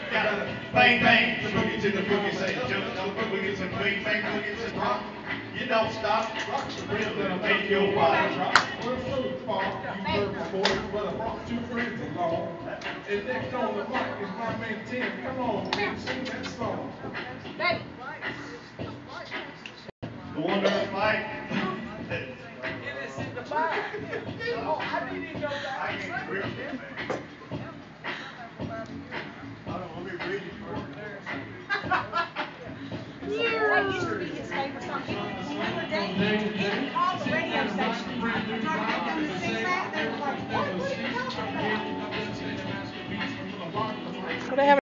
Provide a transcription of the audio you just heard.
Got bang bang, the boogie to the boogie, say jump to the boogie, some bang bang boogie, some rock. You don't stop, rock the rhythm that'll make your body rock. Well, so far, you've heard my voice, but I brought two friends along. And next on the mic is my man Tim. Come on, Tim, sing that song. The Wonder Mike. It is in the Bible. Oh, I didn't even know that. I can't read that, man. Hold on, let me read it first. That used to be his favorite song. Remember Dave? He would call the radio station. Talk about them to sing that. They were like, what are you talking about? Well, they have